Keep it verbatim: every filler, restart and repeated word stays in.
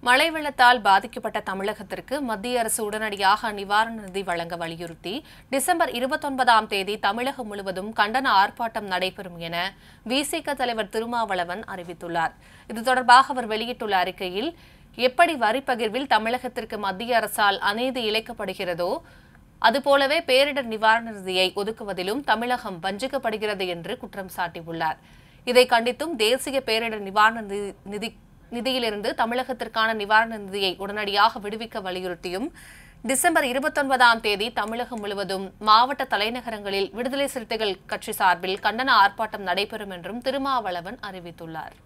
மழை வெள்ளத்தால் பாதிக்கப்பட்ட தமிழகத்திற்கு மத்திய அரசு உடனடியாக நிவாரண நிதி வழங்க வலியுறுத்தி டிசம்பர் இருபத்தொன்பதாம் தேதி தமிழகம் முழுவதும் கண்டன ஆர்ப்பாட்டம் நடைபெறும் என விசிக தலைவர் திருமாவளவன் அறிவித்துள்ளார். இது தொடர்பாக அவர் வெளியிட்டுள்ள அறிக்கையில், எப்படி வரி பகிர்வில் தமிழகத்திற்கு மத்திய அரசால் அநீதி இழைக்கப்படுகிறதோ அதுபோலவே பேரிடர் நிவாரண நிதியை ஒதுக்குவதிலும் தமிழகம் வஞ்சிக்கப்படுகிறது என்று குற்றம் சாட்டியுள்ளார். இதை கண்டித்தும் தேசிய பேரிடர் நிவாரண நிதி நிதியிலிருந்து தமிழகத்திற்கான நிவாரண நிதியை உடனடியாக விடுவிக்க வலியுறுத்தியும் டிசம்பர் இருபத்தொன்பதாம் தேதி தமிழகம் முழுவதும் மாவட்ட தலைநகரங்களில் விடுதலை சிறுத்தைகள் கட்சி சார்பில் கண்டன ஆர்ப்பாட்டம் நடைபெறும் என்றும் திருமாவளவன் அறிவித்துள்ளார்.